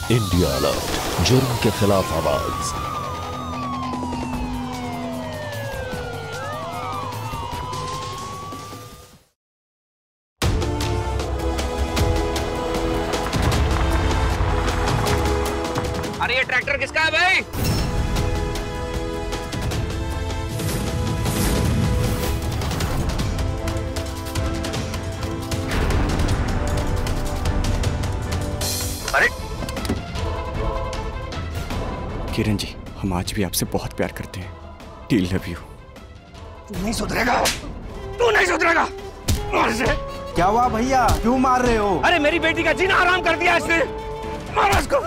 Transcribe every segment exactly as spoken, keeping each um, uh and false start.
India alert, जुर्म के खिलाफ आवाज। अरे ये ट्रैक्टर किसका है भाई? अरे किरण जी, हम आज भी आपसे बहुत प्यार करते हैं। We love you. तू नहीं सुधरेगा, तू नहीं सुधरेगा। मार से। क्या हुआ भैया, क्यों मार रहे हो? अरे मेरी बेटी का जीना हराम कर दिया इसने। मारो इसको।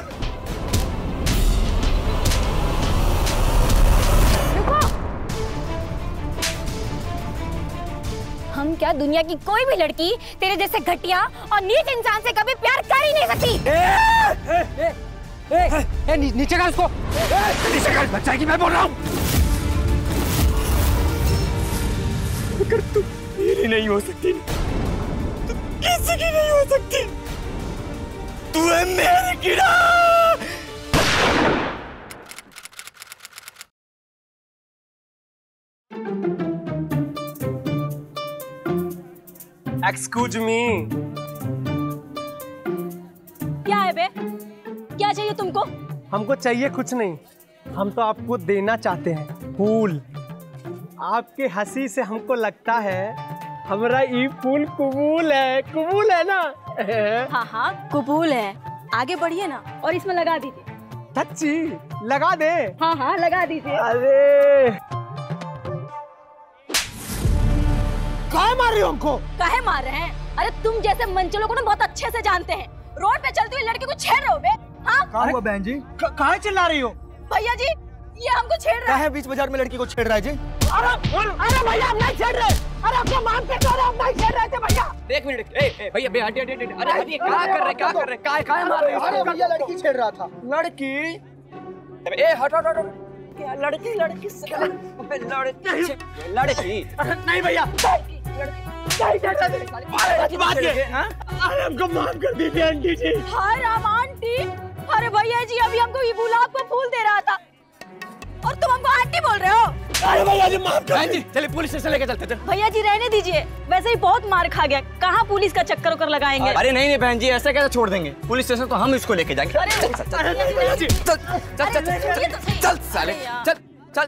हम क्या दुनिया की कोई भी लड़की तेरे जैसे घटिया और नीच इंसान से कभी प्यार कर ही नहीं सकती। ए, ए, ए, ए, ए, नी, नीचे कर इसको। ए, नीचे कर, बच्चा की मैं बोल रहा हूँ। अगर तू मेरी नहीं हो सकती, तू किसी की नहीं हो सकती। तू है मेरी कीड़ा। Excuse me. क्या है बे? क्या चाहिए तुमको? हमको चाहिए कुछ नहीं, हम तो आपको देना चाहते हैं फूल। आपके हंसी से हमको लगता है हमारा ये फूल कबूल है। कबूल है ना? हाँ हाँ कबूल है। आगे बढ़िए ना और इसमें लगा दीजिए। सच्ची लगा दे? हाँ हाँ लगा दीजिए। अरे काहे मार रहे हो हमको? काहे मार रहे हैं? अरे तुम जैसे मंचलों को ना बहुत अच्छे से जानते हैं। रोड पे चलती हुई लड़की को छेड़ रहे हो बे? हाँ? कहाँ हुआ बहन जी? काहे चिल्ला रही हो? भैया जी ये हमको छेड़ रहा है। बीच बाजार में लड़की को छेड़ रहा है जी? अरे अरे भैया हम नहीं छेड़ रहे। अरे अपने मान पे तो हम नहीं छेड़ रहे थे भैया। एक मिनट, ए, ए, भैया भैया हटिए हटिए। अरे हटिए, क्या कर रहे क्या कर रहे काहे काहे मार रहे हो? अरे भैया लड़की छेड़ रहा था। लड़की? ए हट हट हट। क्या लड़की लड़की से लड़की लड़की? नहीं भैया अरे हमको माफ कर दीजिए आंटी जी। हाय राम आंटी। अरे भैया जी अभी हमको ये गुलाब का फूल दे रहा था और तुम हमको आंटी बोल रहे हो। अरे भैया जी माफ कर जी। चलिए पुलिस स्टेशन लेके चलते थे। भैया जी रहने दीजिए, वैसे ही बहुत मार खा गया, कहाँ पुलिस का चक्कर उकर लगाएंगे। अरे नहीं नहीं बहन जी, ऐसे कैसे छोड़ देंगे? पुलिस स्टेशन तो हम इसको लेके जाएंगे। अरे चल चल चल चल चल साले चल चल।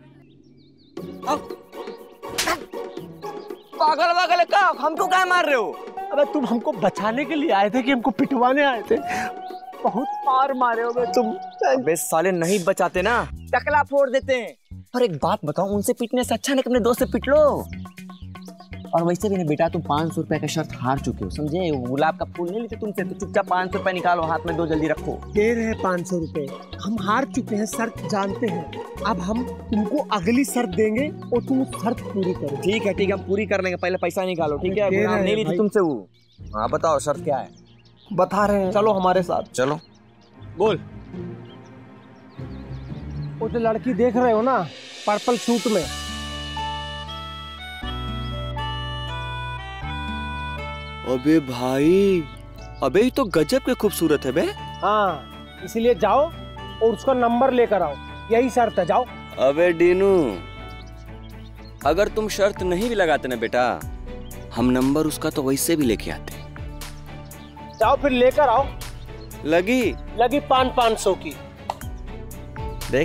पागल पागल का हमको क्या मार रहे हो? अबे तुम हमको बचाने के लिए आए थे कि हमको पिटवाने आए थे? बहुत मार मारे हो तुम। अबे साले नहीं बचाते ना, टकला फोड़ देते हैं। और एक बात बताओ, उनसे पिटने से अच्छा नहीं अपने दोस्त से पिट लो। और वैसे भी ना बेटा, तुम पाँच सौ रुपए का शर्त हार चुके हो, समझे? गुलाब का फूल नहीं लेते तुमसे, तो चुपचाप पाँच सौ रुपए निकालो, हाथ में दो, जल्दी रखो। दे रहे पाँच सौ रुपए, हम हार चुके हैं, शर्त जानते हैं। अब हम तुमको अगली शर्त देंगे और तुम शर्त पूरी करो। ठीक है ठीक है, हम पूरी कर लेंगे, पहले पैसा निकालो। ठीक है, दे रहे नहीं ली हैं थी तुमसे वो। हाँ बताओ शर्त क्या है? बता रहे हैं, चलो हमारे साथ। चलो बोल। वो जो लड़की देख रहे हो ना, पर्पल सूट में, अबे भाई, अबे तो गजब के खूबसूरत है बे। हाँ इसलिए जाओ और उसका नंबर लेकर आओ, यही शर्त है, जाओ। अबे डीनू, अगर तुम शर्त नहीं भी लगाते ना बेटा, हम नंबर उसका तो वैसे भी लेके आते। जाओ फिर लेकर आओ। लगी लगी पाँच पाँच सौ की। देख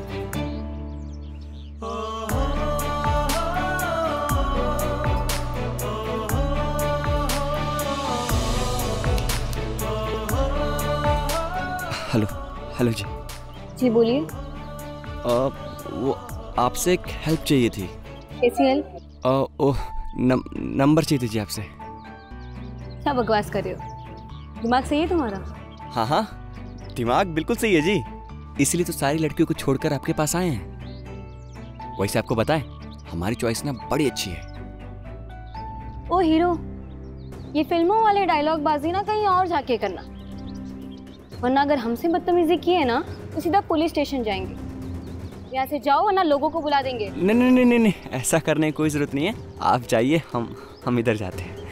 हेलो हेलो जी। जी बोलिए। वो आपसे एक हेल्प चाहिए थी। कैसी हेल्प? ओह नम, नंबर चाहिए थी जी आपसे। क्या बकवास कर रहे हो? दिमाग सही है तुम्हारा? हाँ हाँ दिमाग बिल्कुल सही है जी, इसलिए तो सारी लड़कियों को छोड़कर आपके पास आए हैं। वैसे आपको बताएं, हमारी चॉइस ना बड़ी अच्छी है। ओ हीरो, ये फिल्मों वाले डायलॉग बाजी ना कहीं और जाके करना, वरना अगर हमसे बदतमीजी की है ना तो सीधा पुलिस स्टेशन जाएंगे। यहाँ से जाओ वरना लोगों को बुला देंगे। नहीं नहीं नहीं नहीं नहीं, ऐसा करने की कोई जरूरत नहीं है, आप जाइए, हम हम इधर जाते हैं।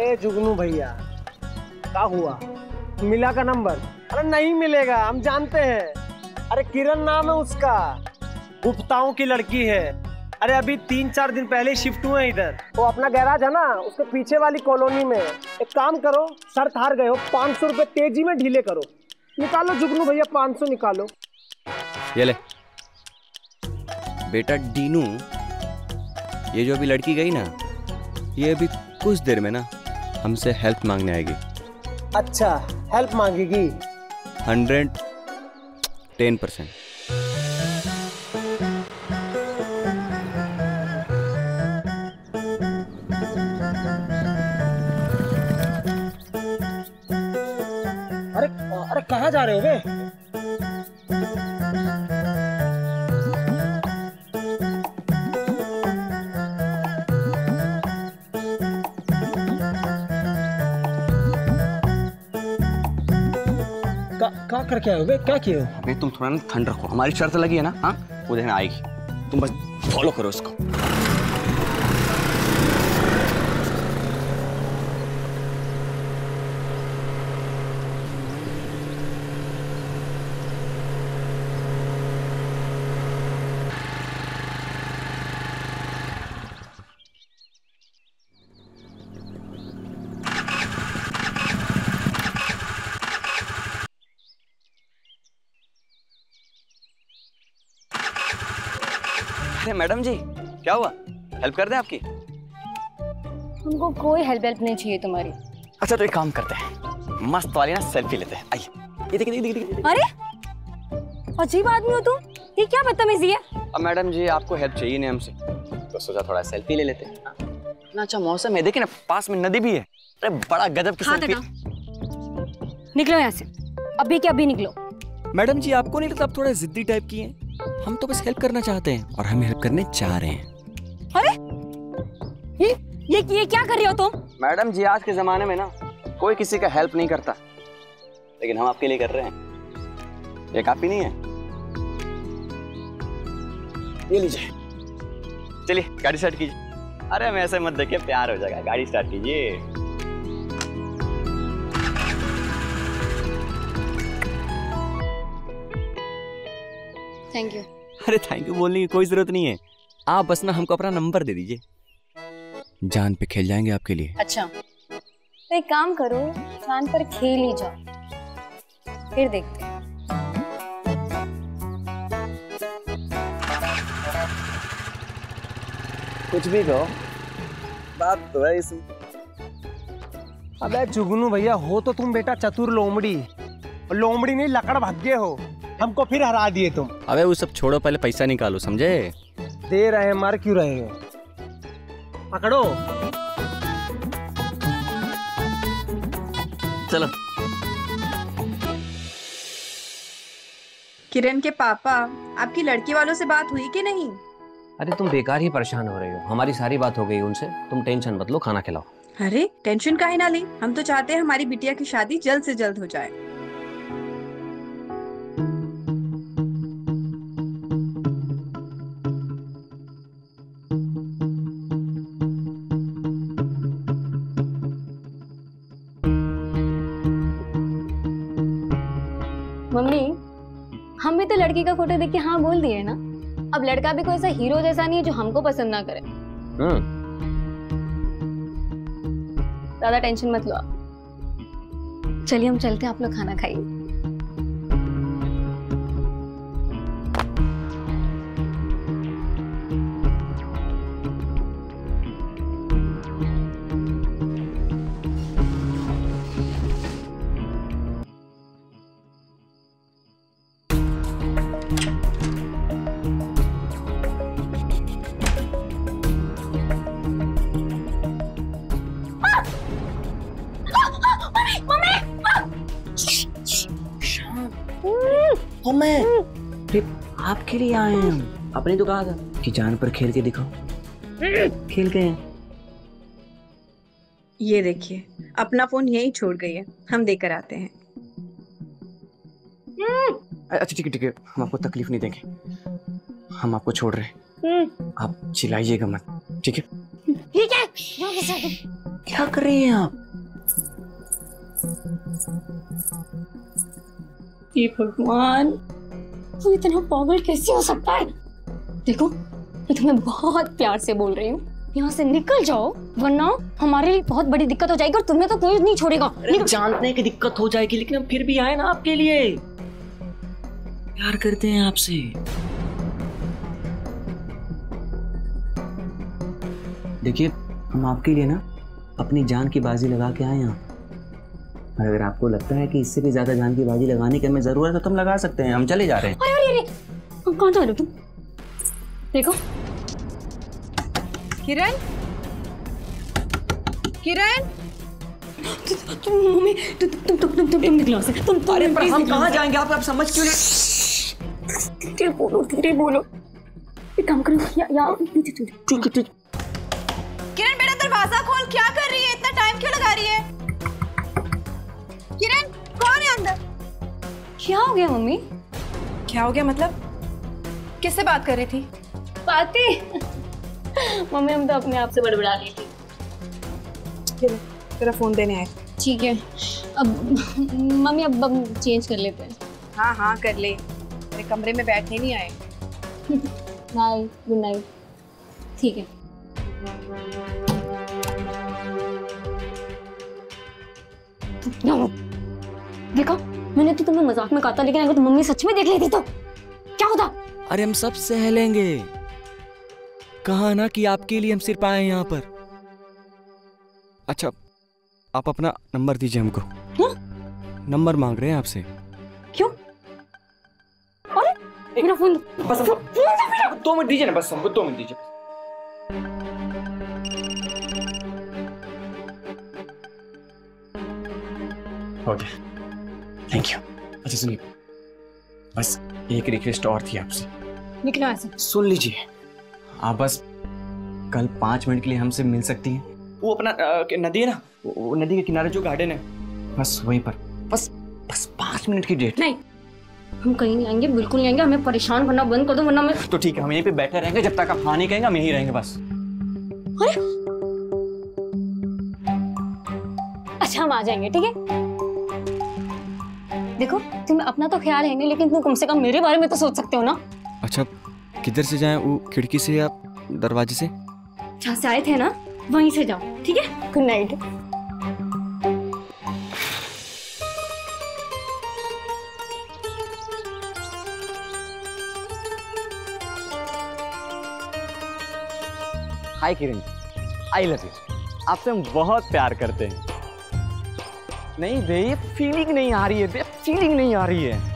अरे जुगनू भैया, क्या हुआ? मिला का नंबर? अरे नहीं मिलेगा, हम जानते हैं। अरे किरण नाम है उसका, गुप्ताओं की लड़की है। अरे अभी तीन चार दिन पहले शिफ्ट हुए इधर। वो अपना गैराज है ना, उसके पीछे वाली कॉलोनी में। एक काम करो, शर्त हार गए हो, पाँच सौ रुपये तेजी में ढीले करो। निकालो जुगनू भैया, पाँच सौ निकालो। ये ले बेटा डीनू, ये जो अभी लड़की गई ना, ये अभी कुछ देर में ना हमसे हेल्प मांगने आएगी। अच्छा, हेल्प मांगेगी? Hundred ten percent. अरे अरे कहाँ जा रहे हो बे? क्या करके आए हो बे? क्या किए हो? अबे तुम थोड़ा ना ठंड रखो, हमारी शर्त लगी है ना, हाँ वो देखना आएगी, तुम बस फॉलो करो उसको। अरे मैडम जी, क्या हुआ? हेल्प कर दें आपकी? हमको कोई हेल्प हेल्प नहीं चाहिए तुम्हारी। अच्छा तो एक काम करते हैं, मस्त वाली ना सेल्फी लेते हैं। आइए, ये देखिए देखिए देखिए। अरे अजीब आदमी हो तुम, ये क्या बदतमीजी है? अब मैडम जी आपको हेल्प चाहिए नहीं हमसे, तो सोचा थोड़ा सेल्फी ले लेते हैं। इतना अच्छा मौसम है, देखिए ना पास में नदी भी है। अरे बड़ा गजब की सेल्फी। निकलो यहाँ से, अभी के अभी निकलो। मैडम जी आपको नहीं लगता आप थोड़ा जिद्दी टाइप की हैं? हम तो बस हेल्प करना चाहते हैं और हम हेल्प करने चाह रहे हैं। अरे ये ये ये क्या कर रहे हो तुम? मैडम जी आज के जमाने में ना कोई किसी का हेल्प नहीं करता, लेकिन हम आपके लिए कर रहे हैं। ये काफी नहीं है? ये लीजिए, चलिए गाड़ी स्टार्ट कीजिए। अरे हम ऐसे मत देखिए, प्यार हो जाएगा। गाड़ी स्टार्ट कीजिए। Thank you. अरे थैंक यू बोलने की कोई जरूरत नहीं है, आप बस ना हमको अपना नंबर दे दीजिए, जान पे खेल जाएंगे आपके लिए। अच्छा तो एक काम करो, जान पर खेल ही जाओ, फिर देखते हैं। कुछ भी कहो, बात तो है इसमें। अबे जुगनू भैया, हो तो तुम बेटा चतुर लोमड़ी, लोमड़ी नहीं लकड़ भग्गे हो। हमको फिर हरा दिए तुम। अबे वो सब छोड़ो, पहले पैसा निकालो, समझे? दे रहे हैं, मार क्यों रहे हो? पकड़ो। चलो। किरण के पापा, आपकी लड़की वालों से बात हुई कि नहीं? अरे तुम बेकार ही परेशान हो रही हो, हमारी सारी बात हो गई उनसे, तुम टेंशन मत लो, खाना खिलाओ। अरे टेंशन काहे ना ली, हम तो चाहते हैं हमारी बिटिया की शादी जल्द से जल्द हो जाए। मम्मी, हम भी तो लड़की का फोटो देख के हाँ बोल दिए ना। अब लड़का भी कोई ऐसा हीरो जैसा नहीं है जो हमको पसंद ना करे। हम्म ज्यादा टेंशन मत लो आप। चलिए हम चलते हैं, आप लोग खाना खाइए। आपके लिए आए हैं हम, आपने तो कहा था कि जान पर खेल के दिखाओ, खेल के हैं। ये देखिए, अपना फोन यहीं छोड़ गई है, हम देकर आते हैं। अच्छा ठीक है ठीक है, हम आपको तकलीफ नहीं देंगे, हम आपको छोड़ रहे हैं, आप चिल्लाइएगा मत, ठीक है? ठीक है। क्या कर रही हैं आप? हे भगवान, तू इतना पागल कैसे हो सकता है? देखो, मैं तुम्हें बहुत प्यार से बोल रही हूँ, यहाँ से निकल जाओ, वरना हमारे लिए बहुत बड़ी दिक्कत हो जाएगी और तुम्हें तो कोई नहीं छोड़ेगा। अरे जानते हैं कि दिक्कत हो जाएगी, लेकिन हम फिर भी आए ना आपके लिए। प्यार करते हैं आपसे। देखिए, हम आपके लिए ना अपनी जान की बाजी लगा के आए यहाँ। और अगर आपको लगता है कि इससे भी ज्यादा जान की बाजी लगाने की हमें जरूरत है तो हम लगा सकते हैं। हम चले जा रहे हैं। अरे अरे अरे, हम कहाँ जा रहे हो तुम? देखो किरण, किरण, तुम मम्मी, तुम तुम तुम तुम तुम तुम निकलो से। तुम तुम अरे पर हम कहाँ जाएंगे? आप आप समझ क्यों नहीं? धीरे बोलो, धीरे बोलो। एक काम करो, या या ठीक है, ठीक। किरण मेरा दरवाजा खोल। क्या कर रही है? इतना टाइम क्यों लगा रही है? किरण, कौन है अंदर? क्या हो गया मम्मी? क्या हो गया मतलब? किससे बात कर रही थी? बातें मम्मी, हम तो अपने आप से बड़बड़ा रही थी। किरण, तेरा फोन देने आए। ठीक है, अब मम्मी अब हम चेंज कर लेते हैं। हाँ हाँ कर ले, मेरे कमरे में बैठने नहीं आए। Night, good night. ठीक है। देखा, मैंने तो तुम्हें मजाक में कहा था, लेकिन अगर तुम मम्मी सच में देख लेती तो क्या होता? अरे हम सब सह लेंगे। कहा ना कि आपके लिए हम सिर्फ आए हैं यहाँ पर। अच्छा, आप अपना नंबर दीजिए हमको। हा? नंबर मांग रहे हैं आपसे। क्यों? अरे मेरा फोन, बस दो मिनट दीजिए ना, बस हमको दो मिनट दीजिए। Okay, thank you. अच्छा सुनिए, बस एक रिक्वेस्ट और थी आपसे। निकलो ऐसे। सुन लीजिए, आप बस कल पाँच मिनट के लिए हमसे मिल सकती हैं। वो अपना अ, नदी है ना, वो, वो नदी के किनारे जो गार्डन है, बस वहीं पर। बस बस पाँच मिनट की डेट। नहीं, हम कहीं नहीं आएंगे, बिल्कुल नहीं आएंगे। हमें परेशान करना बंद कर दो, वरना मैं। तो ठीक है, हम यहीं पे बैठे रहेंगे जब तक आप हाँ नहीं कहेंगे। हम यहीं रहेंगे बस। अरे अच्छा, हम आ जाएंगे, ठीक है? देखो, तुम अपना तो ख्याल है नहीं, लेकिन तुम कम से कम मेरे बारे में तो सोच सकते हो ना। अच्छा, किधर से जाएं? वो खिड़की से या दरवाजे से? जहाँ से आए थे ना, वहीं से जाओ, ठीक है? Good night. Hi Kiran, I love you. आपसे हम बहुत प्यार करते हैं। नहीं बे, ये फीलिंग नहीं आ रही है बे, फीलिंग नहीं आ रही है।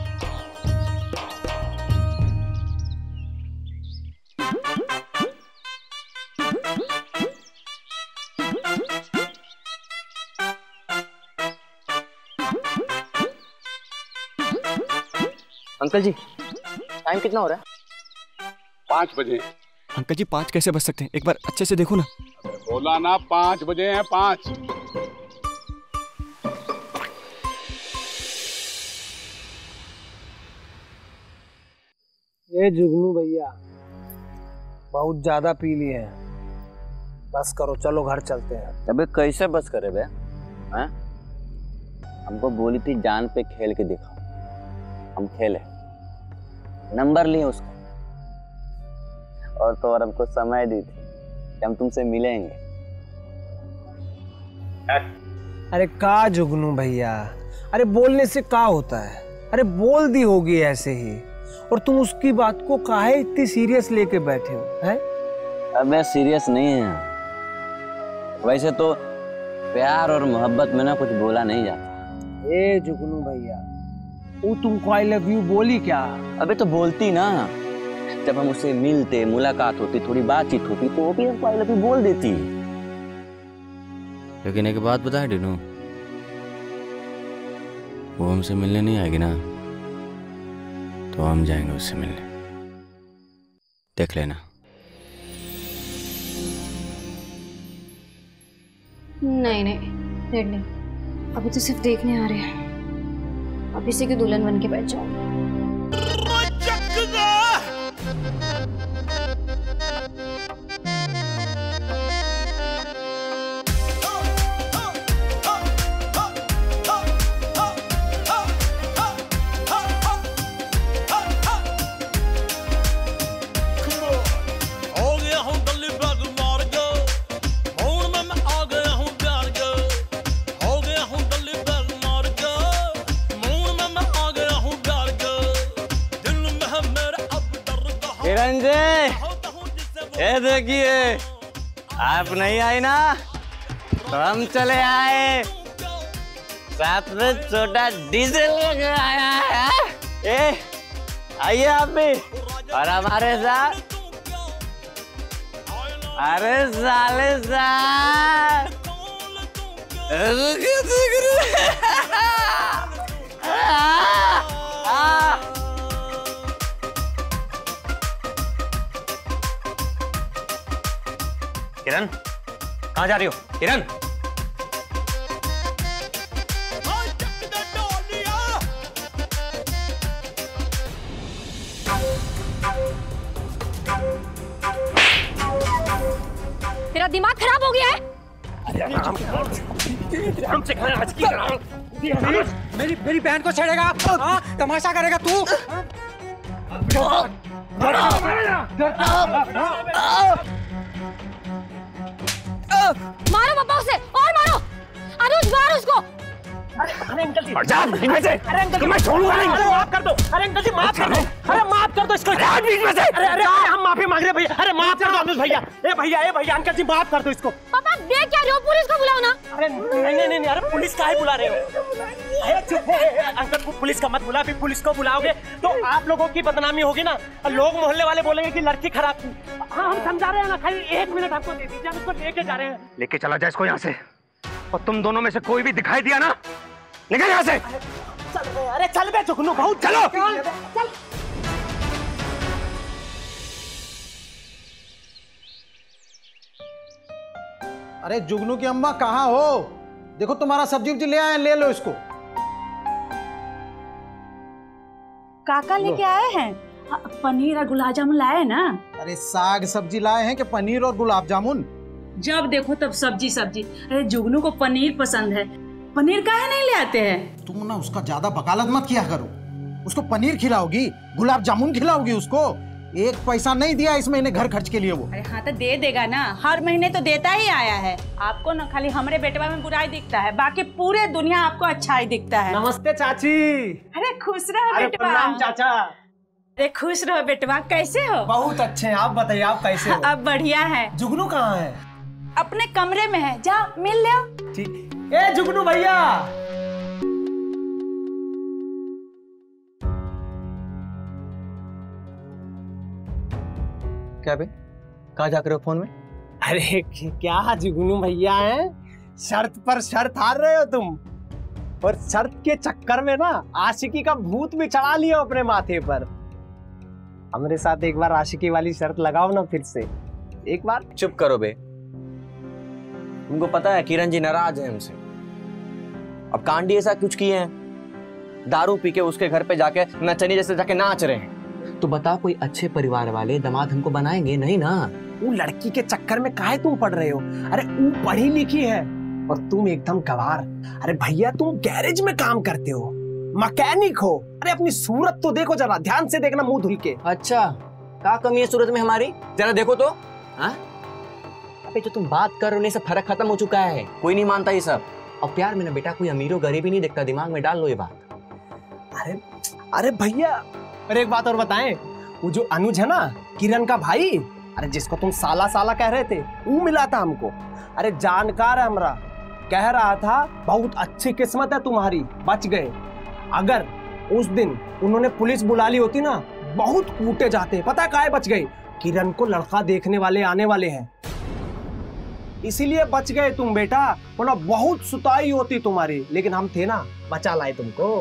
अंकल जी, टाइम कितना हो रहा है? पाँच बजे। अंकल जी, पाँच कैसे बज सकते हैं? एक बार अच्छे से देखो ना। बोला ना पाँच बजे हैं। पाँच। ये जुगनू भैया बहुत ज्यादा पी लिए हैं, बस करो, चलो घर चलते हैं। अबे कैसे बस करे बे? हैं? हमको बोली थी जान पे खेल के दिखाओ, हम खेले, नंबर लिए उसका, और तो और हमको समय दी थी कि हम तुमसे मिलेंगे। अरे का जुगनू भैया, अरे बोलने से का होता है? अरे बोल दी होगी ऐसे ही, और तुम उसकी बात को काहे इतनी सीरियस लेके बैठे हो? हैं? अब मैं सीरियस नहीं है। वैसे तो प्यार और मोहब्बत में ना कुछ बोला नहीं जाता। ए जुगनू भैया, वो तुमको आई लव यू बोली क्या? अबे तो बोलती ना, जब हम उससे मिलते, मुलाकात होती, थोड़ी बातचीत होती, तो वो भी हमको आई लव यू बोल देती। लेकिन एक बात बताए डिनू, वो हमसे मिलने नहीं आएगी ना, तो हम जाएंगे उससे मिलने। देख लेना। नहीं नहीं, रेड नहीं, अभी तो सिर्फ देखने आ रहे हैं। अब इसी की दुल्हन बन के बैठ जाओ। ये देखिए, आप नहीं आई ना तो हम चले आए, साथ में छोटा डीजल लेकर आया है। ए, आइए आप भी और हमारे साथ। अरे साले साथ किरण, कहाँ जा रही हो किरण? तेरा दिमाग खराब हो गया है? मेरी मेरी बहन को छेड़ेगा, हाँ? तमाशा करेगा तू? मारो पापा उसे, और मारो। अनुज मार उसको। अरे अंकल जी, इनमें से। अरे अंकल जी, मैं छोड़ूंगा नहीं। अरे माफ कर दो। अरे अंकल जी माफ कर दो। अरे माफ कर दो इसको। बीच में से। अरे अरे हम माफी मांग रहे हैं भैया। अरे माफ कर दो अनुज भैया। ए भैया, ए भैया, अंकल जी माफ कर दो इसको। पापा देख क्या रहे हो, पुलिस को बुलाओ ना। अरे नहीं नहीं नहीं, अरे पुलिस काहे बुला रहे हो? अरे चुप है अंकल, पुलिस का मत बुला। फिर पुलिस को बुलाओगे तो आप लोगों की बदनामी होगी ना, लोग मोहल्ले वाले बोलेंगे कि लड़की खराब थी। हाँ हम समझा रहे हैं ना, खाली एक मिनट हमको दे दीजिए, हम इसको लेके जा रहे हैं। लेके चला जाए इसको यहाँ से, और तुम दोनों में से कोई भी दिखाई दिया ना, निकल यहाँ से। चल बे, अरे चल बे जुगनू, बहुत चलो। चल। अरे जुगनू की अम्मा कहाँ हो? देखो तुम्हारा सब्जी उब्जी ले आए, ले लो इसको। काका लेके आए हैं पनीर और गुलाब जामुन लाए ना। अरे साग सब्जी लाए हैं कि पनीर और गुलाब जामुन? जब देखो तब सब्जी सब्जी। अरे जुगनू को पनीर पसंद है, पनीर काहे नहीं ले आते हैं? तुम ना उसका ज्यादा वकालत मत किया करो। उसको पनीर खिलाओगी, गुलाब जामुन खिलाओगी उसको। एक पैसा नहीं दिया इस महीने घर खर्च के लिए वो। अरे हाँ तो दे देगा ना, हर महीने तो देता ही आया है। आपको ना खाली हमारे बेटवा में बुराई दिखता है, बाकी पूरे दुनिया आपको अच्छा ही दिखता है। नमस्ते चाची। अरे खुश रहो बेटवा। प्रणाम चाचा। अरे खुश रहो बेटवा, कैसे हो? बहुत अच्छे हैं, आप बताइए आप कैसे हो? अब बढ़िया है। जुगनू कहाँ है? अपने कमरे में है, जाओ मिल लो। ठीक। ए जुगनू भैया, क्या बे, कहाँ जा कर हो फोन में? अरे क्या जुगनू भैया हैं, शर्त पर शर्त हार रहे हो तुम, और शर्त के चक्कर में ना आशिकी का भूत भी चढ़ा लिया अपने माथे पर। हमारे साथ एक बार आशिकी वाली शर्त लगाओ ना फिर से, एक बार। चुप करो बे, तुमको पता है किरण जी नाराज है हमसे। अब कांडी ऐसा कुछ किए हैं, दारू पी के उसके घर पे जाके नचनी जैसे जाके नाच रहे हैं। तो बता, कोई अच्छे परिवार वाले दामाद हमको बनाएंगे नहीं ना? वो लड़की के चक्कर में काहे तुम पड़ रहे हो? अरे वो पढ़ी लिखी है और तुम एकदम गवार। अरे भैया तुम गैरेज में काम करते हो, मैकेनिक हो। अरे अपनी सूरत तो देखो जरा, ध्यान से देखना मुंह धुल के। अच्छा, क्या कमी है सूरत में हमारी? जरा देखो तो। हाँ? अबे जो तुम बात कर रहे हो, सब फर्क खत्म हो चुका है, कोई नहीं मानता ये सब। और प्यार में ना बेटा कोई अमीर हो गरीबी नहीं देखता, दिमाग में डाल लो ये बात। अरे अरे भैया, और एक बात और बताएं, वो जो अनुज है ना, किरण का भाई, अरे जिसको तुम साला साला कह रहे थे, वो मिला था हमको। अरे जानकार है हमरा, कह रहा था बहुत अच्छी किस्मत है तुम्हारी, बच गए। अगर उस दिन उन्होंने पुलिस बुला ली होती ना, बहुत कूटे जाते। पता काहे बच गए? किरण को लड़का देखने वाले आने वाले हैं, इसीलिए बच गए तुम बेटा, वरना बहुत सुताई होती तुम्हारी। लेकिन हम थे ना, बचा लाए तुमको।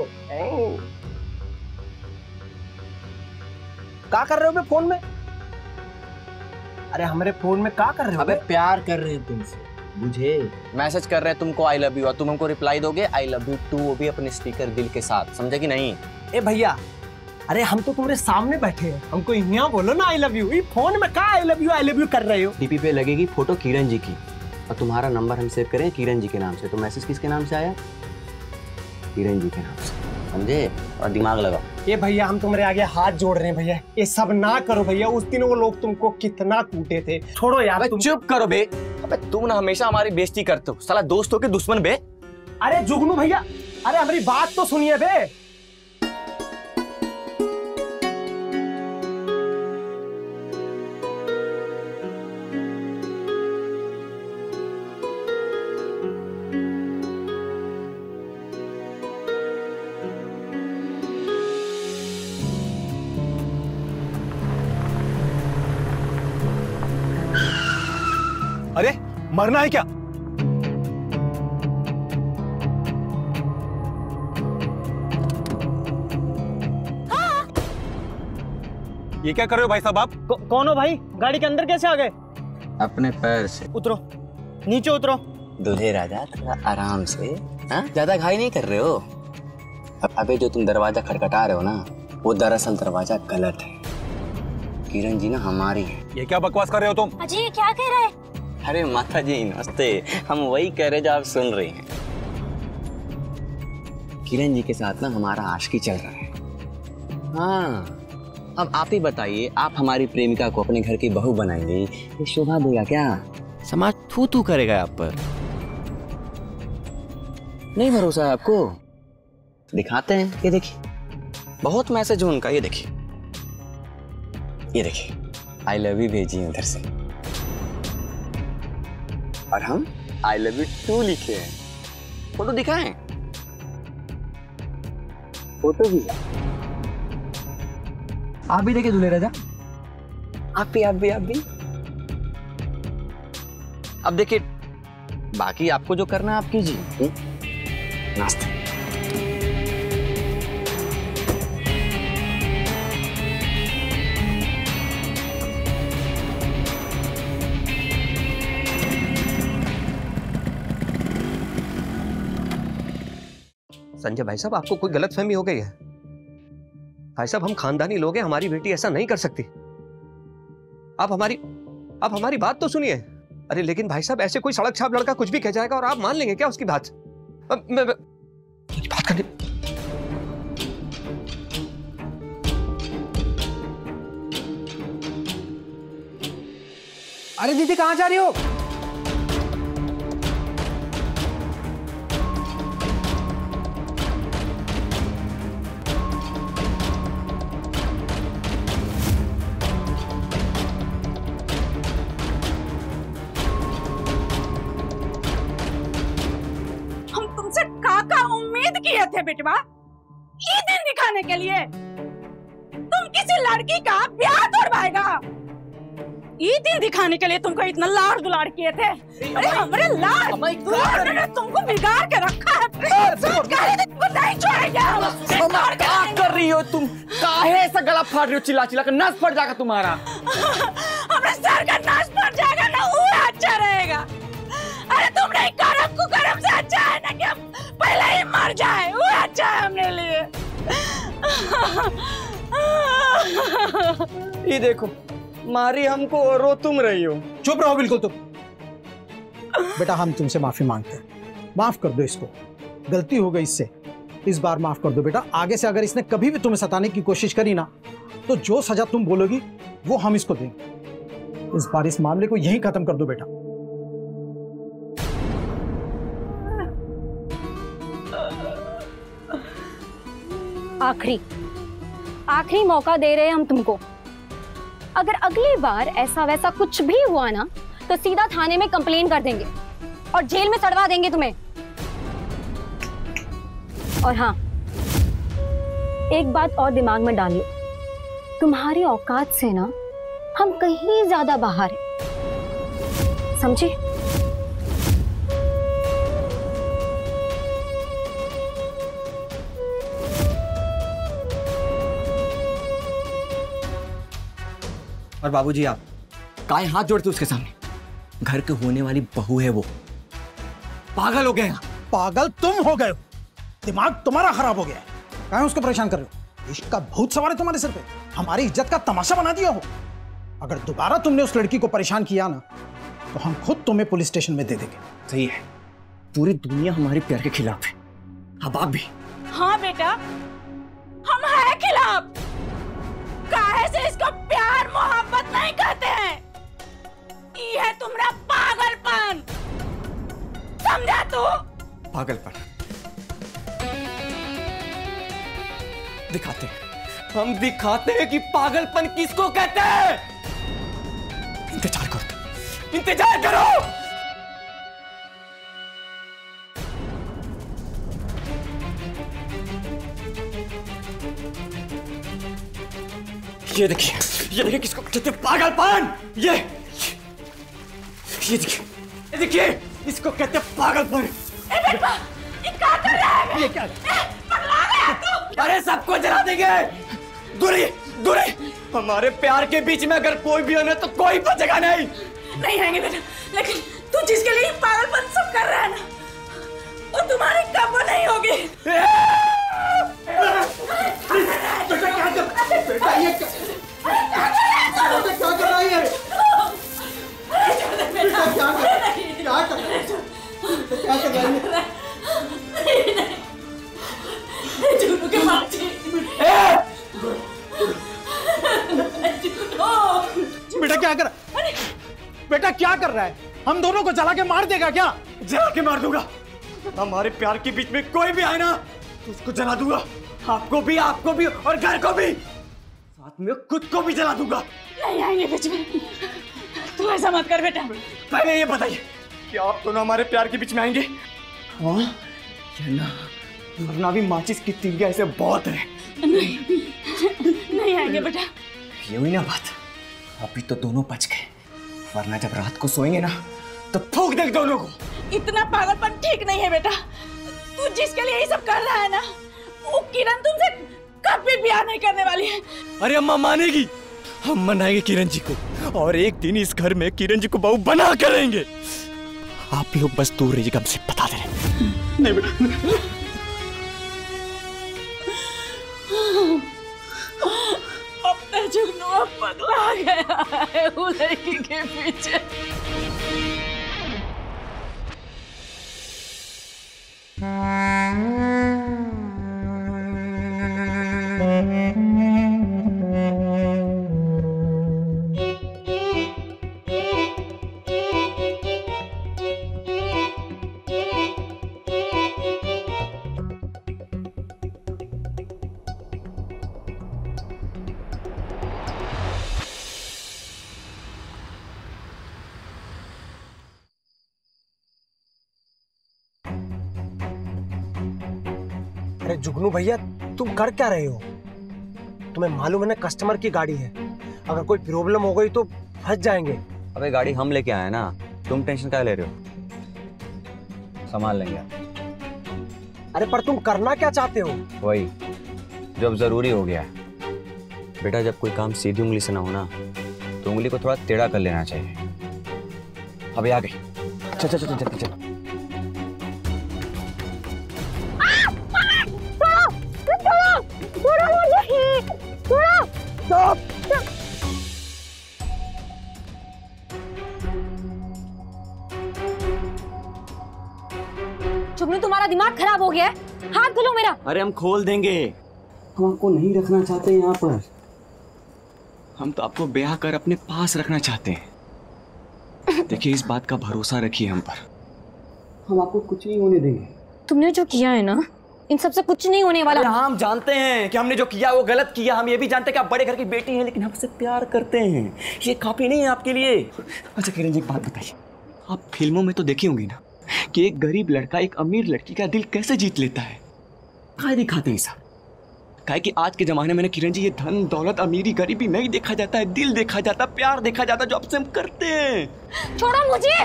क्या कर रहे हो बे फोन में? अरे हमारे फोन में क्या कर रहे हो? अबे प्यार कर रहे हैं तुमसे, बुझे? मैसेज कर रहे हैं तुमको आई लव यू, और तुम हमको रिप्लाई दोगे आई लव यू टू, वो भी अपने स्पीकर दिल के साथ, समझे कि नहीं? ए भैया, अरे हम तो तुम्हारे सामने बैठे हैं, हमको यहाँ बोलो ना आई लव यू। ये फोन में क्या I love you I love you कर रहे हो? डीपी पे लगेगी फोटो किरण जी की, और तुम्हारा नंबर हम सेव करें किरण जी के नाम से, तो मैसेज किसके नाम से आया? किरण जी के नाम से, समझे? और दिमाग लगाओ। ये भैया हम तुम्हारे आगे हाथ जोड़ रहे हैं भैया, ये सब ना करो भैया। उस दिन वो लोग तुमको कितना कूटे थे, छोड़ो यार। तुम चुप करो बे। अबे तुम ना हमेशा हमारी बेइज्जती करते हो, साला दोस्तों के दुश्मन बे। अरे जुगनू भैया, अरे हमारी बात तो सुनिए बे। अरे मरना है क्या? हाँ। ये क्या कर रहे हो भाई साहब आप? कौ, कौन हो भाई? गाड़ी के अंदर कैसे आ गए? अपने पैर से। उतरो, नीचे उतरो। दूल्हे राजा थोड़ा आराम से। हाँ, ज्यादा घाई नहीं कर रहे हो। अब अबे जो तुम दरवाजा खटखटा रहे हो ना, वो दरअसल दरवाजा गलत है। किरण जी ना हमारी है। ये क्या बकवास कर रहे हो तुम? अजय ये क्या कह रहा है? अरे माता जी नमस्ते, हम वही कह रहे जो आप सुन रहे हैं। किरण जी के साथ ना हमारा आशिकी चल रहा है। हाँ, अब आप ही बताइए, आप हमारी प्रेमिका को अपने घर की बहू बनाएंगे, ये शोभा देगा क्या? समाज थू थू करेगा आप पर। नहीं भरोसा है आपको? दिखाते हैं, ये देखिए, बहुत मैसेज है उनका, ये देखिए, ये देखिए, आई लव यू भेजिए उधर से, और हम आई लव यू टू लिखे हैं। फोटो दिखाएं? फोटो भी है। आप भी देखिए दूल्हे राजा, आप भी आप भी आप भी अब देखिए, बाकी आपको जो करना है आप कीजिए। नाश्ता। संजय भाई साहब, आपको कोई गलतफहमी हो गई है। भाई साहब, हम खानदानी लोग हैं, हमारी बेटी ऐसा नहीं कर सकती। आप हमारी आप हमारी बात तो सुनिए। अरे लेकिन भाई साहब, ऐसे कोई सड़क छाप लड़का कुछ भी कह जाएगा और आप मान लेंगे क्या उसकी बात? अब मैं, मैं बात करने। अरे दीदी कहां जा रही हो? किए थे बेटवा, ये दिन दिखाने के लिए तुम किसी लड़की का प्यार तोड़वाएगा। ये दिन दिखाने के लिए तुमको इतना लाड़ दुलाड़ किए थे। अरे हमारे लाड़ दुलाड़ ने तुमको बिगाड़ के रखा है। तुमको नहीं छोड़ेंगे। क्या कर रही हो तुम? काहे ऐसा गला फाड़ रही हो? चिल्ला चिल्ला कर नस फट जाएगा तुम्हारा। हमारे सर का नस फट जाएगा ना, वो अच्छा रहेगा। अरे तुम नहीं, करम को करम से अच्छा है ना कि हम पहले ही मर जाए, वो अच्छा है हमने लिए। ये देखो, मारी हमको और रो तुम रही हो। चुप रहो बिल्कुल तुम। बेटा हम तुमसे माफी मांगते हैं, माफ कर दो इसको, गलती हो गई इससे, इस बार माफ कर दो बेटा। आगे से अगर इसने कभी भी तुम्हें सताने की कोशिश करी ना, तो जो सजा तुम बोलोगी वो हम इसको देंगे। इस बार इस मामले को यहीं खत्म कर दो बेटा। आखिरी आखिरी मौका दे रहे हैं हम तुमको। अगर अगली बार ऐसा वैसा कुछ भी हुआ ना, तो सीधा थाने में कंप्लेन कर देंगे और जेल में सड़वा देंगे तुम्हें। और हाँ, एक बात और दिमाग में डाल लो, तुम्हारी औकात से ना हम कहीं ज्यादा बाहर हैं, समझे? और बाबूजी आप काहे हाथ जोड़ते उसके सामने? घर के होने वाली बहू है वो। पागल हो गए हैं। पागल तुम हो गए हो, दिमाग तुम्हारा खराब हो गया है। काहे उसको परेशान कर रहे हो? इश्क का भूत सवार है तुम्हारे सिर पे, हमारी इज्जत का तमाशा बना दिया हो। अगर दोबारा तुमने उस लड़की को परेशान किया ना, तो हम खुद तुम्हें पुलिस स्टेशन में दे देंगे। सही है, पूरी दुनिया हमारे प्यार के खिलाफ है, अब आप भी। हाँ बेटा, हम हैं खिलाफ। काहे से इसको प्यार मोहब्बत नहीं कहते हैं, ये है तुम्हारा पागलपन, समझा तू? पागलपन दिखाते हैं, हम दिखाते हैं कि पागलपन किसको कहते हैं। इंतजार करो, इंतजार करो। ये देखिए, ये देखिए किसको कहते हैं पागलपन। ये ये देखिए, ये देखिए, इसको कहते हैं पागलपन। ये क्या कर रहा है? ये क्या? पगला है तू? अरे सबको जला देंगे। दूरी, दूरी। हमारे प्यार के बीच में अगर कोई भी होना तो कोई बचेगा नहीं। नहीं आएंगे बेटा, लेकिन तू जिसके लिए पागलपन सब कर रहा है ना, वो तुम्हारे काबू नहीं होगी। बेटा क्या कर बेटा ये क्या बेटा क्या कर रही है? बेटा क्या कर क्या कर क्या कर रही है? जुगनू के माँ जी। बेटा क्या कर बेटा क्या कर रहा है? हम दोनों को जला के मार देगा क्या? जला के मार दूंगा। हमारे प्यार के बीच में कोई भी आए ना तो उसको जला दूंगा। आपको भी, आपको भी और घर को भी, साथ में खुद को भी जला दूंगा। नहीं आएंगे बीच में, तू ऐसा मत कर बेटा। पहले ये बताइए कि आप दोनों हमारे प्यार के बीच में आएंगे? हाँ या ना? वरना भी माचिस की तीलियां ऐसे बहुत है। नहीं, नहीं आएंगे बेटा। ये हुई ना बात, अभी तो दोनों बच गए, वरना जब रात को सोएंगे ना तो फूंक देंगे दोनों को। इतना पागलपन ठीक नहीं है बेटा। तू जिसके लिए ये सब कर रहा है ना, वो किरण तुमसे कभी ब्याह नहीं करने वाली है। अरे अम्मा मानेगी, हम मनाएंगे किरण जी को और एक दिन इस घर में किरण जी को बहू बना कर रहेंगे। आप लोग बस दूर रहिएगा, हमसे बता दे रहे। नहीं बेटा, अब तो जुगनू पगला गया है वो लड़की के पीछे। अरे जुगनू भैया, तुम कर क्या रहे हो? तुम्हें मालूम है ना कस्टमर की गाड़ी है, अगर कोई प्रॉब्लम हो गई तो फंस जाएंगे। अबे गाड़ी हम लेके आए ना, तुम टेंशन क्या ले रहे हो? संभाल लेंगे। अरे पर तुम करना क्या चाहते हो? वही जब जरूरी हो गया बेटा, जब कोई काम सीधी उंगली से ना हो ना तो उंगली को थोड़ा टेढ़ा कर लेना चाहिए। अबे आ गई, चल चल चल जल्दी चल। जुगनू तुम्हारा दिमाग खराब हो गया है, हाथ खोलो मेरा। अरे हम खोल देंगे, हम आपको नहीं रखना चाहते यहाँ पर, हम तो आपको ब्याह कर अपने पास रखना चाहते हैं। देखिए इस बात का भरोसा रखिए हम पर, हम आपको कुछ नहीं होने देंगे। तुमने जो किया है ना, इन सबसे कुछ नहीं होने वाला। हाँ, हम जानते हैं कि हमने जो किया वो गलत किया, हम ये भी जानते हैं कि आप बड़े घर की बेटी हैं, लेकिन हमसे प्यार करते हैं, ये काफी नहीं है आपके लिए। अच्छा किरण जी एक बात बताइए, आप फिल्मों में तो देखी होंगी ना कि एक गरीब लड़का एक अमीर लड़की का दिल कैसे जीत लेता है, क्या दिखाते हैं सब? काहे कि आज के जमाने में ना किरण जी ये धन दौलत अमीरी गरीबी नहीं देखा जाता है, दिल देखा जाता, प्यार देखा जाता, जो आपसे हम करते हैं। छोड़ो मुझे।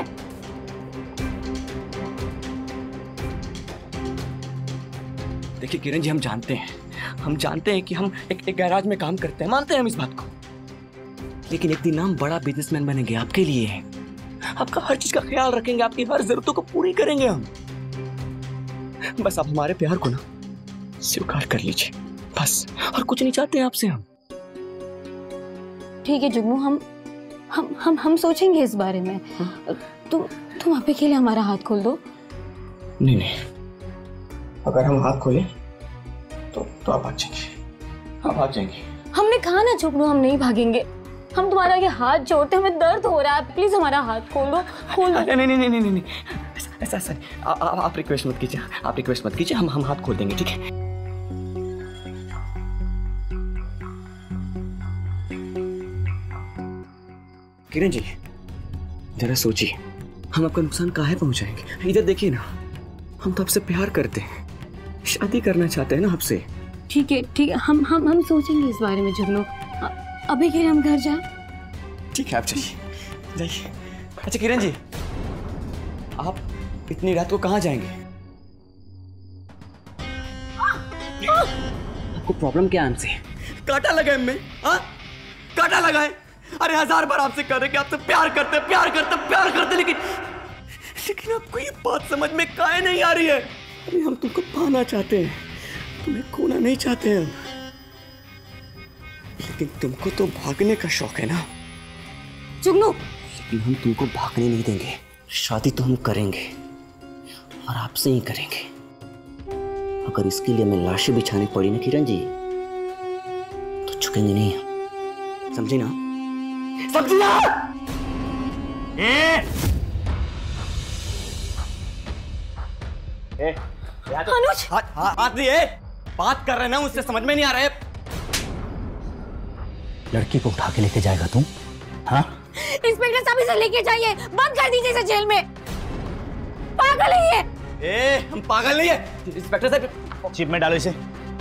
देखिए किरण जी, हम जानते हैं हम जानते हैं कि हम एक, एक गैराज में काम करते हैं, मानते हैं हम इस बात को, लेकिन एक दिन हम बड़ा बिजनेसमैन बनेंगे आपके लिए, आपका हर चीज का ख्याल रखेंगे, आपकी हर जरूरतों को पूरी करेंगे हम। बस आप हमारे प्यार को ना स्वीकार कर लीजिए, बस, और कुछ नहीं चाहते हैं आपसे हम। ठीक है जुगनू, हम हम हम हम सोचेंगे इस बारे में। तुम तुम अभी के लिए हमारा हाथ खोल दो। नहीं नहीं, अगर हम हाथ खोले तो तो आप भाग जाएंगे, आप भाग जाएंगे। हमने कहा ना जुगनू, हम नहीं भागेंगे, हम तुम्हारा ये हाथ जोड़ते, हमें दर्द हो रहा है, प्लीज हमारा हाथ खोल दो, खोल दो। नहीं नहीं नहीं नहीं नहीं, ऐसा ऐसा नहीं, आप रिक्वेस्ट मत कीजिए, आप रिक्वेस्ट मत कीजिए, हम हम हाथ खोल देंगे, ठीक है? किरण जी जरा सोचिए, हम आपका नुकसान काहे पहुंचाएंगे? इधर देखिए ना, हम तो आपसे प्यार करते हैं, शादी करना चाहते हैं ना आपसे। ठीक है ठीक है, हम हम हम सोचेंगे इस बारे में जुगनू, अभी के लिए हम घर जाएं। ठीक है, आप जाइए जाइए। अच्छा किरण जी, आप इतनी रात को कहाँ जाएंगे? आपको प्रॉब्लम क्या है हमसे? कांटा लगा है में, हाँ? कांटा लगा है। अरे हजार बार आपसे कह रहे कि आपसे प्यार करते प्यार करते प्यार करते लेकिन लेकिन आपको ये बात समझ में काहे नहीं आ रही है? अरे हम तुमको पाना चाहते हैं, तुम्हें खोना नहीं चाहते हैं, लेकिन तुमको तो भागने का शौक है ना जुगनू। लेकिन हम तुमको भागने नहीं देंगे। शादी तो हम करेंगे और आपसे ही करेंगे। अगर इसके लिए हमें लाशें बिछानी पड़ी ना किरण जी, तो झुकेंगे नहीं हम, समझी ना? समझी ना? ए! ए, अनुज! हाथ हाथ दिए, बात कर रहे ना, उससे समझ में नहीं आ रहा है। लड़की को उठा के लेके जाएगा तुम? हाँ? इंस्पेक्टर साहब इसे लेके जाइए, बंद कर दीजिए इसे जेल में। पागल है ये। ए, हम पागल नहीं है। इंस्पेक्टर साहब चिप में डालो इसे।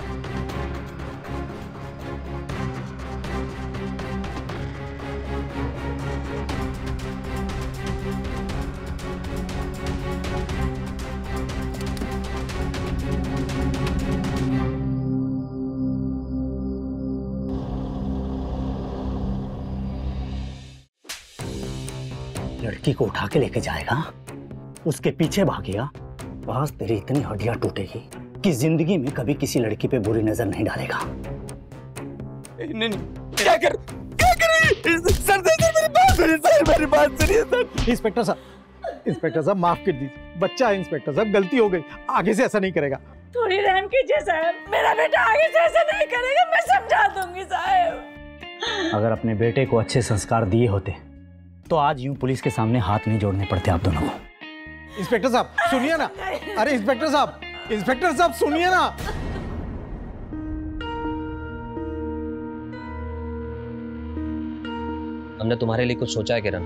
लड़की को उठा के लेके जाएगा, उसके पीछे भागेगा, बस तेरी इतनी हड्डियां टूटेगी कि जिंदगी में कभी किसी लड़की पे बुरी नजर नहीं डालेगा। नहीं, नहीं, क्या कर क्या कर रही है? सर दे दे, मेरी बात सुनिए सर, मेरी बात सुनिए सर। इंस्पेक्टर साहब, इंस्पेक्टर साहब माफ कर दीजिए, बच्चा है इंस्पेक्टर साहब, गलती हो गई, आगे से ऐसा नहीं करेगा। थोड़ी रहम कीजिए साहब, मेरा बेटा आगे से ऐसा नहीं करेगा, मैं समझा दूंगी साहब। अगर अपने बेटे को अच्छे संस्कार दिए होते तो आज यूं पुलिस के सामने हाथ नहीं जोड़ने पड़ते आप दोनों को। इंस्पेक्टर साहब सुनिए ना, अरे इंस्पेक्टर साहब, इंस्पेक्टर साहब सुनिए ना। हमने तुम्हारे लिए कुछ सोचा है किरण।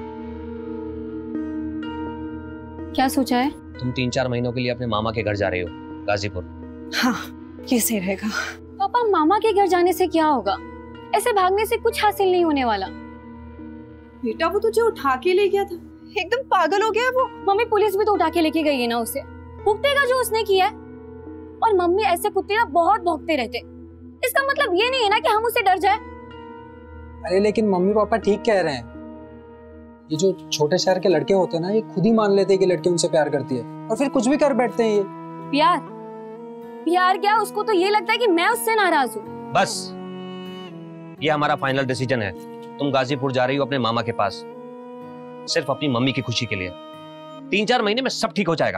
क्या सोचा है? तुम तीन चार महीनों के लिए अपने मामा के घर जा रही हो, गाजीपुर। हाँ, ये सही रहेगा। पापा, मामा के घर जाने से क्या होगा? ऐसे भागने से कुछ हासिल नहीं होने वाला। बेटा वो तुझे उठा के ले गया था, एकदम पागल हो गया वो। मम्मी, पुलिस भी तो उठा के लेके गई है ना उसे, भुगतेगा जो उसने किया है। और मम्मी, ऐसे कुत्ते ना बहुत भौंकते रहते, इसका मतलब ये नहीं है ना कि हम उससे डर जाए। अरे लेकिन मम्मी पापा ठीक कह रहे हैं, ये जो छोटे शहर के लड़के होते हैं ना, ये खुद ही मान लेते हैं कि लड़की उनसे प्यार करती है और फिर कुछ भी कर बैठते हैं। ये प्यार प्यार क्या? उसको तो ये लगता है कि मैं उससे नाराज हूँ। बस ये हमारा फाइनल डिसीजन है। तुम गाजीपुर जा रही हो अपने मामा के पास, सिर्फ अपनी मम्मी की खुशी के लिए। तीन चार महीने में सब ठीक हो जाएगा।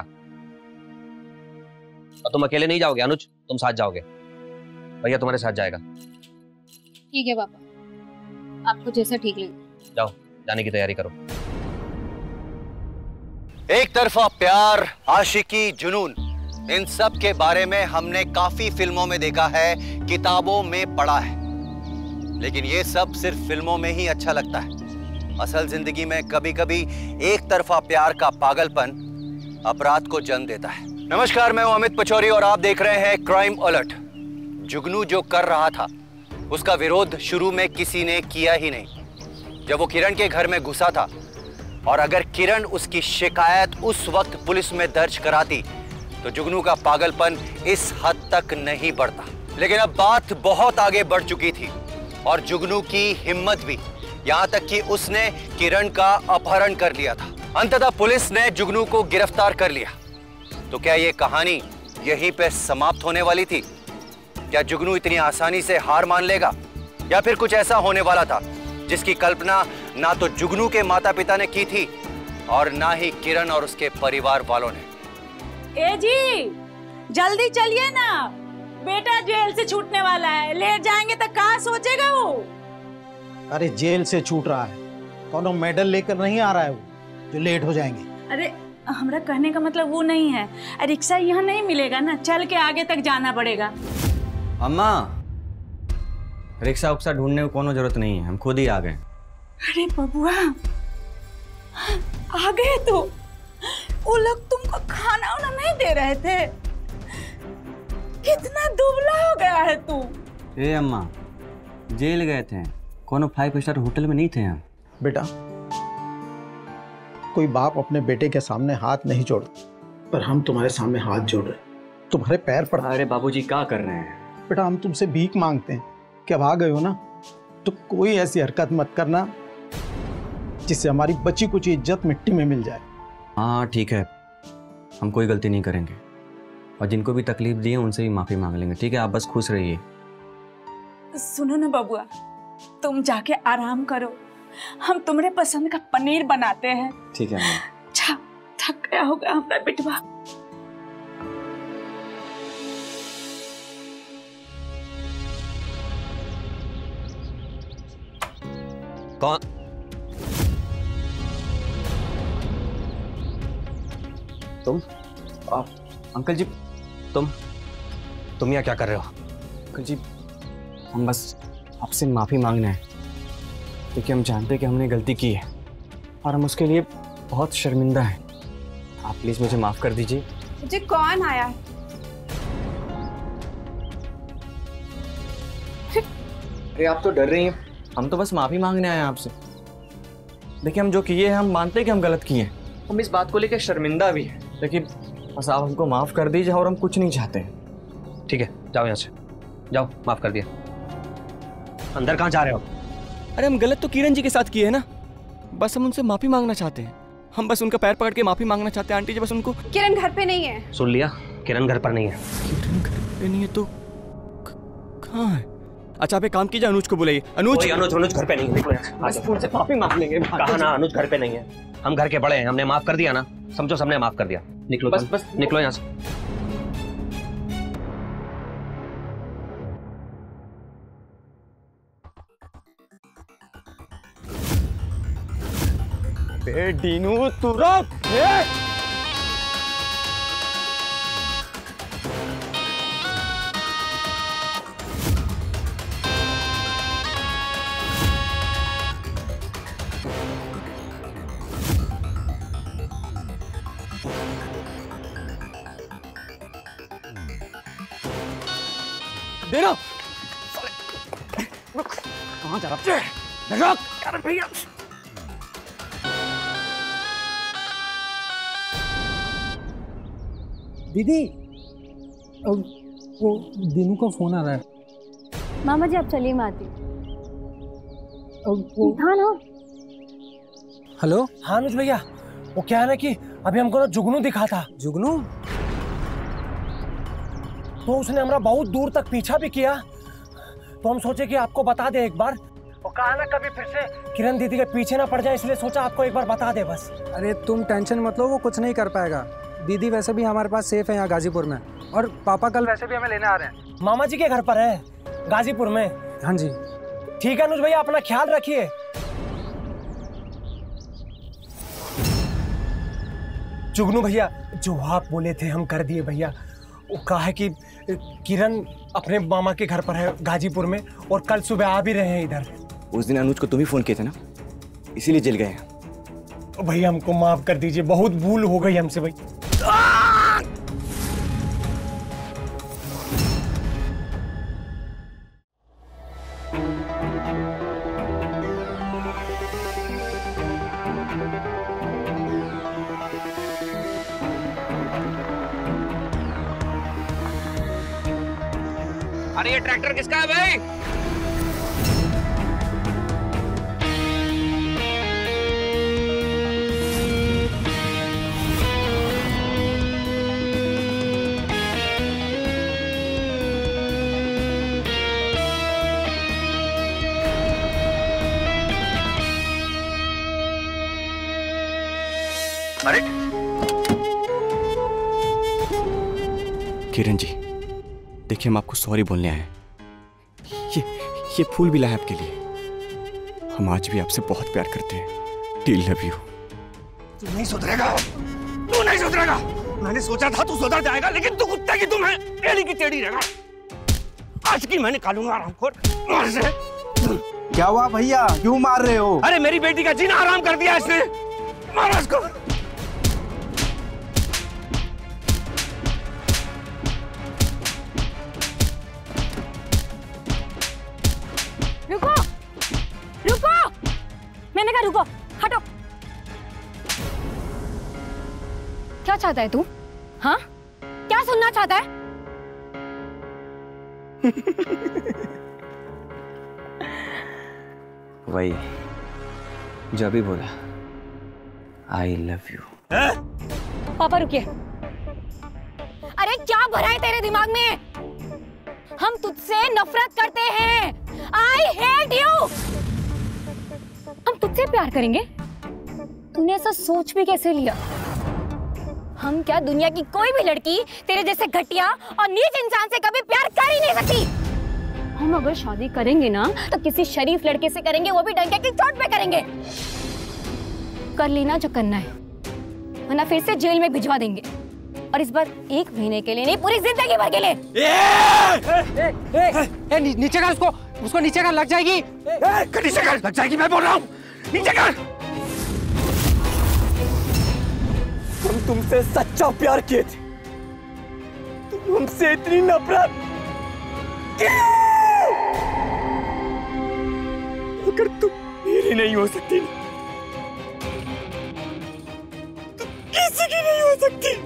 और तुम अकेले नहीं जाओगे अनुज, तुम साथ जाओगे। भैया तुम्हारे साथ जाएगा। ठीक है पापा, आपको जैसा ठीक लगे। जाओ, जाने की तैयारी करो। एक तरफा प्यार, आशिकी, जुनून, इन सब के बारे में हमने काफी फिल्मों में देखा है, किताबों में पढ़ा है, लेकिन ये सब सिर्फ फिल्मों में ही अच्छा लगता है। असल जिंदगी में कभी कभी एक तरफा प्यार का पागलपन अपराध को जन्म देता है। नमस्कार, मैं हूं अमित पचौरी और आप देख रहे हैं क्राइम अलर्ट। जुगनू जो कर रहा था उसका विरोध शुरू में किसी ने किया ही नहीं। जब वो किरण के घर में घुसा था और अगर किरण उसकी शिकायत उस वक्त पुलिस में दर्ज कराती तो जुगनू का पागलपन इस हद तक नहीं बढ़ता। लेकिन अब बात बहुत आगे बढ़ चुकी थी और जुगनू की हिम्मत भी, यहां तक कि उसने किरण का अपहरण कर लिया था। अंततः पुलिस ने जुगनू को गिरफ्तार कर लिया। तो क्या यह कहानी यहीं पे समाप्त होने वाली थी? क्या जुगनू इतनी आसानी से हार मान लेगा, या फिर कुछ ऐसा होने वाला था जिसकी कल्पना ना तो जुगनू के माता पिता ने की थी और ना ही किरण और उसके परिवार वालों ने? ए जी, जल्दी चलिए ना, बेटा जेल से छूटने वाला है। लेट जाएंगे तो कहाँ सोचेगा वो? अरे जेल से छूट रहा है, कौन मेडल लेकर नहीं आ रहा है वो जो लेट हो जाएंगे। अरे हमरा कहने का मतलब वो नहीं है, रिक्शा यहाँ नहीं मिलेगा ना, चल के आगे तक जाना पड़ेगा। अम्मा, रिक्शा उक्सा ढूंढने को कोनो जरूरत नहीं है, हम खुद ही आ गए। अरे बबुआ, आ गए तो वो लोग तुमको खाना वाना नहीं दे रहे थे? कितना दुबला हो गया है तू। ए अम्मा, जेल गए थे, कोनो फाइव स्टार होटल में नहीं थे हम। बेटा कोई बाप अपने बेटे के सामने हाथ नहीं जोड़ता, पर हम तुम्हारे सामने हाथ जोड़ रहे, तुम्हारे पैर पड़। अरे बाबूजी क्या कर रहे हैं? बेटा हम तुमसे भीख मांगते हैं कि अब आ गए हो ना, तो कोई ऐसी हरकत मत करना जिससे हमारी बची कुछ इज्जत मिट्टी में मिल जाए। हाँ ठीक है, हम कोई गलती नहीं करेंगे, और जिनको भी तकलीफ दी है उनसे भी माफी मांग लेंगे। ठीक है, आप बस खुश रहिए। सुनो ना बबुआ, तुम जाके आराम करो, हम तुम्हारे पसंद का पनीर बनाते हैं। ठीक है। अच्छा, थक गया होगा हमारा बेटवा। कौन? तुम? आ, अंकल जी, तुम तुम यहाँ क्या कर रहे हो? अंकल जी, हम बस आपसे माफी मांगना है, क्योंकि हम जानते हैं कि हमने गलती की है और हम उसके लिए बहुत शर्मिंदा हैं। आप प्लीज मुझे माफ कर दीजिए। मुझे कौन आया है? अरे आप तो डर रही हैं, हम तो बस माफी मांगने आए हैं आपसे। देखिए, हम जो किए हैं हम मानते हैं कि हम गलत किए हैं, हम इस बात को लेकर शर्मिंदा भी हैं, लेकिन बस आप हमको माफ कर दीजिए और हम कुछ नहीं चाहते हैं। ठीक है, जाओ यहाँ से, जाओ, माफ कर दिया। अंदर कहाँ जा रहे हो? अरे हम गलत तो किरण जी के साथ किए हैं ना, बस हम उनसे माफी मांगना चाहते हैं। हम बस उनका पैर पकड़ के माफी मांगना चाहते हैं आंटी जी, बस उनको। किरण घर पे नहीं है। सुन लिया, किरण घर पर नहीं है। किरण घर पे नहीं है तो कहाँ है? अच्छा आप एक काम कीजिए, अनुज को बुलाइए। अनुज अनुज अनुज घर पे नहीं है, बस उनसे माफी मांग लेंगे। कहा ना अनुज घर पे नहीं है, हम घर के बड़े हैं, हमने माफ कर दिया ना, समझो सबने माफ कर दिया। निकलो बस बस निकलो यहाँ से। बे डीनू तू रुक। देना कहाँ जा रहा है? यार भैया, दीदी, वो दीनू का फोन आ रहा है। मामा जी आप चलिए, मैं आती वो था ना। हेलो हाँ अनुज भैया, वो क्या है ना कि अभी हमको ना जुगनू दिखा था। जुगनू? तो उसने हमारा बहुत दूर तक पीछा भी किया, तो हम सोचे कि आपको बता दे एक बार। वो कहा ना कभी फिर से किरण दीदी के पीछे ना पड़ जाए, इसलिए सोचा आपको एक बार बता दे बस। अरे तुम टेंशन मत लो, वो कुछ नहीं कर पाएगा। दीदी वैसे भी हमारे पास सेफ है यहाँ गाजीपुर में, और पापा कल वैसे भी हमें लेने आ रहे हैं। मामा जी के घर पर है गाजीपुर में? हाँ जी। ठीक है अनुज भैया, अपना ख्याल रखिए। जुगनू भैया, जो आप बोले थे हम कर दिए भैया। वो कहा है कि किरण अपने मामा के घर पर है गाजीपुर में, और कल सुबह आ भी रहे हैं इधर। उस दिन अनुज को तुम ही फोन किए थे ना, इसीलिए जल गए हैं। भैया हमको माफ कर दीजिए, बहुत भूल हो गई हमसे भाई। अरे ये ट्रैक्टर किसका है भाई? अरे किरण जी, देखिए हम आपको सॉरी बोलने आए हैं। ये ये फूल भी लाए आपके लिए। हम आज भी आपसे बहुत प्यार करते हैं। We love you. तू नहीं सुधरेगा, तू नहीं सुधरेगा। मैंने सोचा था तू सुधर जाएगा, लेकिन तू कुत्ते की तुम है, एड़ी की टेढ़ी रहेगा। आज की मैं निकालूंगा आरामखोर मार से। क्या हुआ भैया, क्यों मार रहे हो? अरे मेरी बेटी का जीना आराम कर दिया इसने, मारो इसको। रुको, रुको, मैंने कहा रुको, हटो। क्या चाहता है तू? हाँ, क्या सुनना चाहता है? वही जो अभी बोला, आई लव यू। पापा रुकिए। अरे क्या भरा है तेरे दिमाग में? हम तुझसे नफरत करते हैं। I hate you. हम तुझसे प्यार करेंगे? तूने ऐसा सोच भी कैसे लिया? हम क्या दुनिया की कोई भी लड़की तेरे जैसे घटिया और नीच इंसान से कभी प्यार कर ही नहीं सकती। हम अगर शादी करेंगे ना तो किसी शरीफ लड़के से करेंगे, वो भी डंके की चोट पे करेंगे। कर लेना जो करना है, वरना फिर से जेल में भिजवा देंगे। और इस बार एक महीने के लिए नहीं, पूरी जिंदगी भर के लिए। ए, ए, ए, ए, नी, नीचे कर उसको, उसको नीचे कर, लग जाएगी। ए, नीचे कर, लग जाएगी, मैं बोल रहा हूँ, नीचे कर। हम तुमसे सच्चा प्यार किए थे, तुम हमसे इतनी नफरत क्यों? अगर तुम मेरी नहीं हो सकती, तुम किसी की नहीं हो सकती।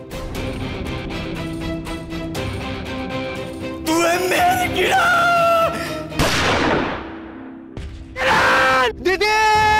तू है मेरी किरण। किरण दीदी।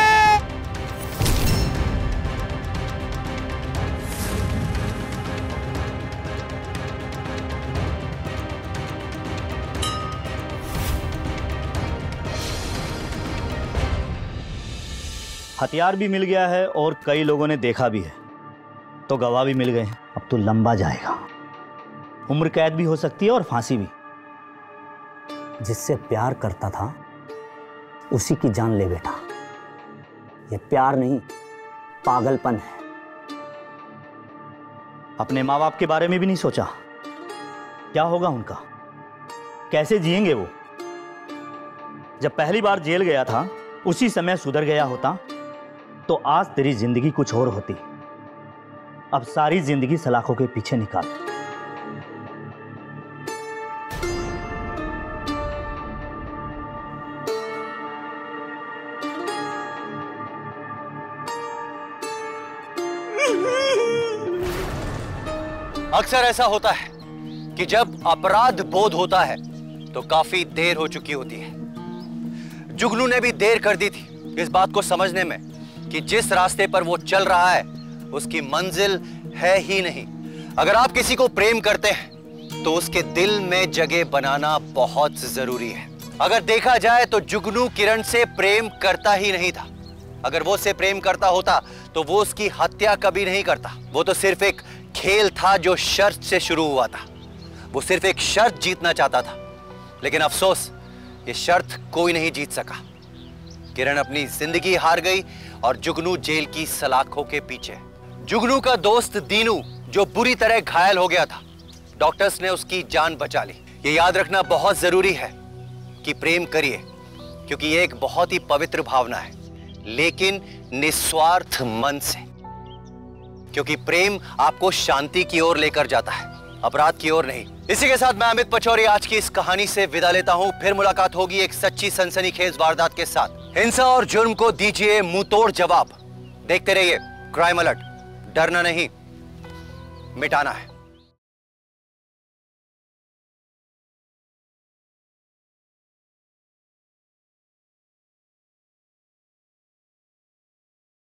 हथियार भी मिल गया है और कई लोगों ने देखा भी है, तो गवाह भी मिल गए हैं। अब तो लंबा जाएगा, उम्र कैद भी हो सकती है और फांसी भी। जिससे प्यार करता था उसी की जान ले बेटा। ये प्यार नहीं, पागलपन है। अपने माँ बाप के बारे में भी नहीं सोचा, क्या होगा उनका, कैसे जिएंगे वो। जब पहली बार जेल गया था उसी समय सुधर गया होता तो आज तेरी जिंदगी कुछ और होती। अब सारी जिंदगी सलाखों के पीछे निकाल। अक्सर ऐसा होता है कि जब अपराध बोध होता है तो काफी देर हो चुकी होती है। जुगनू ने भी देर कर दी थी इस बात को समझने में कि जिस रास्ते पर वो चल रहा है उसकी मंजिल है ही नहीं। अगर आप किसी को प्रेम करते हैं तो उसके दिल में जगह बनाना बहुत जरूरी है। अगर देखा जाए तो जुगनू किरण से प्रेम करता ही नहीं था। अगर वो उससे प्रेम करता होता तो वो उसकी हत्या कभी नहीं करता। वो तो सिर्फ एक खेल था जो शर्त से शुरू हुआ था। वो सिर्फ एक शर्त जीतना चाहता था, लेकिन अफसोस ये शर्त कोई नहीं जीत सका। किरण अपनी जिंदगी हार गई और जुगनू जेल की सलाखों के पीछे। जुगनू का दोस्त दीनू जो बुरी तरह घायल हो गया था, डॉक्टर्स ने उसकी जान बचा ली। ये याद रखना बहुत जरूरी है कि प्रेम करिए, क्योंकि ये एक बहुत ही पवित्र भावना है, लेकिन निस्वार्थ मन से, क्योंकि प्रेम आपको शांति की ओर लेकर जाता है, अपराध की ओर नहीं। इसी के साथ मैं अमित पचौरी आज की इस कहानी से विदा लेता हूं। फिर मुलाकात होगी एक सच्ची सनसनीखेज वारदात के साथ। हिंसा और जुर्म को दीजिए मुंहतोड़ जवाब। देखते रहिए क्राइम अलर्ट। डरना नहीं, मिटाना है।